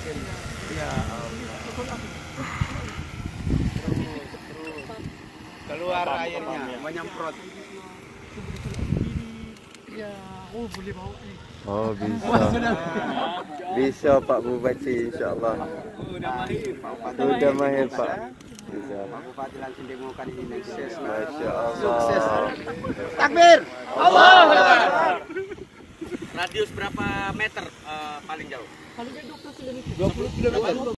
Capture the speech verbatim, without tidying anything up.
mesin. Ya Allah. Keluar airnya, menyemprot. Ya, oh boleh bawa ni. Oh bisa. Bisa Pak Bupati insya-Allah. Sudah mahir. Sudah mahir Pak. Bisa. Pak Bupati langsung demokan ini. Sukses. Masya Allah. Sukses. Takbir. Allahu Akbar. Radius berapa meter uh, paling jauh? Paling jauh dua puluh kilometer.